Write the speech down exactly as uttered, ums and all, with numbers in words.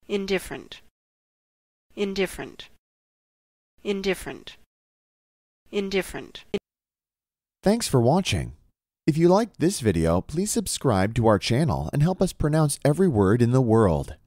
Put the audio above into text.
indifferent, indifferent, indifferent, indifferent. Thanks for watching. If you liked this video, please subscribe to our channel and help us pronounce every word in the world.